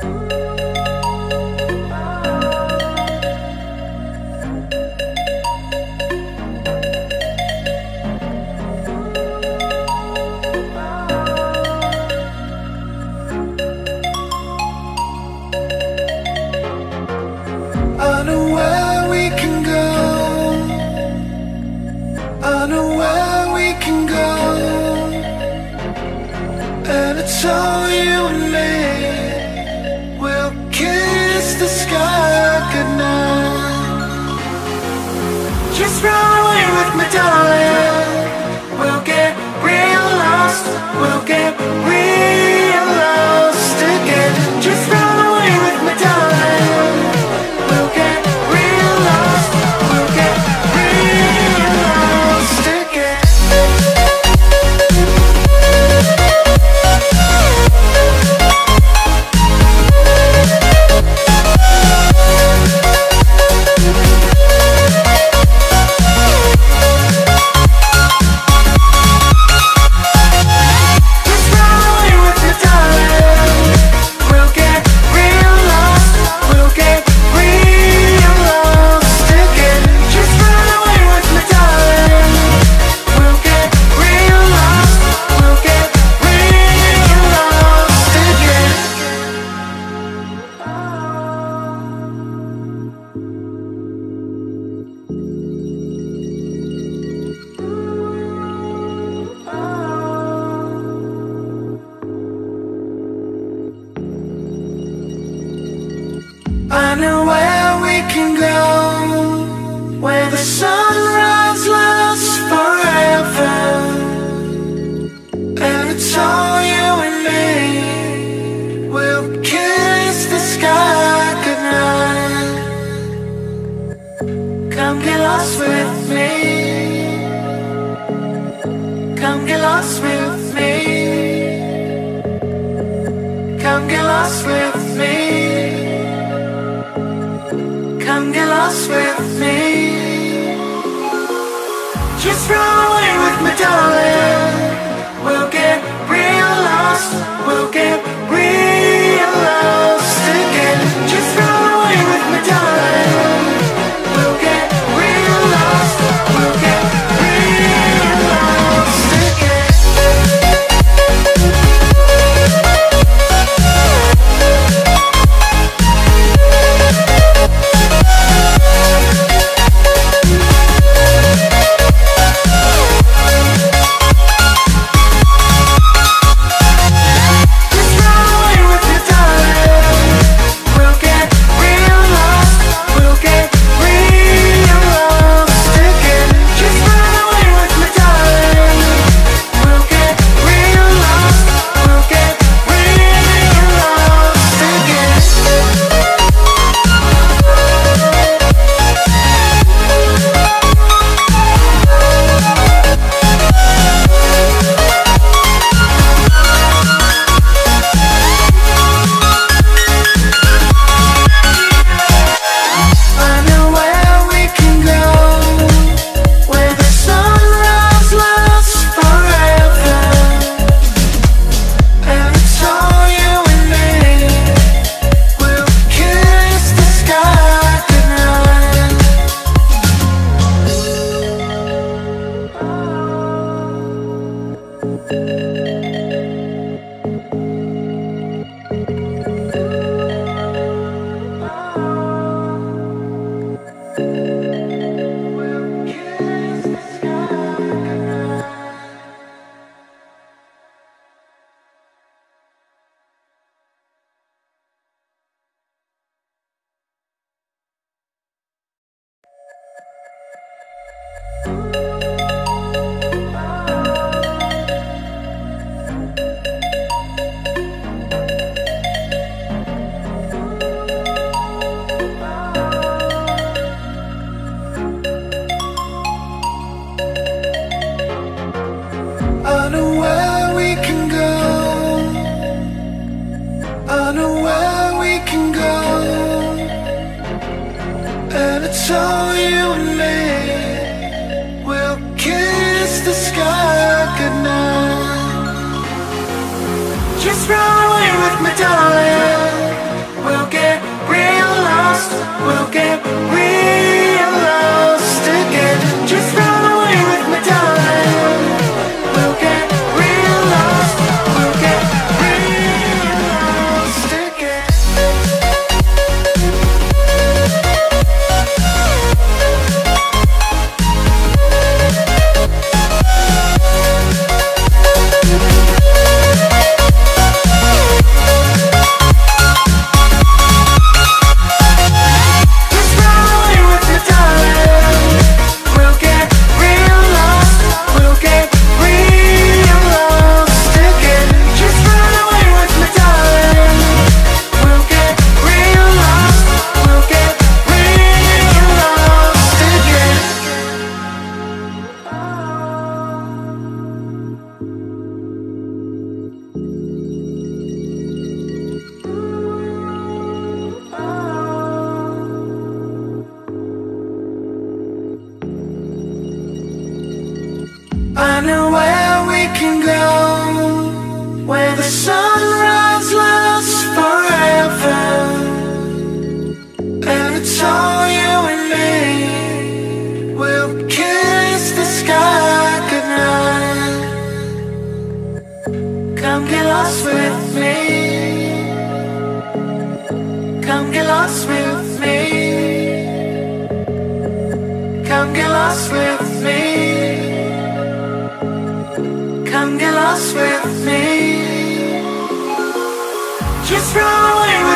I know where we can go. I know where we can go. And it's all you and me. We'll kiss the sky goodnight. Just run away with me, darling. We'll get real lost. We'll get real lost again. Just run away with me, darling. We'll get real lost. We'll get real lost again. I know where we can go, where the sunrise lasts forever. And it's all you and me. We'll kiss the sky goodnight. Come get lost with me. Come get lost with me. Come get lost with me. Come get lost with me. Just run away with me, darling. We'll get real lost. We'll get real lost again. Just run away with me, darling. We'll get real lost. We'll get real lost again. it's all you and me. We'll kiss the sky goodnight. Just run away with me, darling. get real lost again. Just run away with me, darling. We'll get real lost. We'll get real lost again. I know where we can go, where the sunrise lasts forever, and it's all you and me. We'll kiss the sky goodnight. Come get lost with me. Come get lost with me. Come get lost with me. Come get lost with me. Just run away.